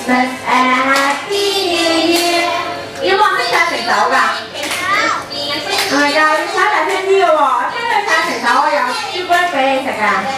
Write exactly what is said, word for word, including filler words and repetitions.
Christmas and a Happy New Year. Yêu望識唱成首㗎？係㗎，要炒大聲啲嘅喎，聽佢唱成首我有朱古力俾你食㗎。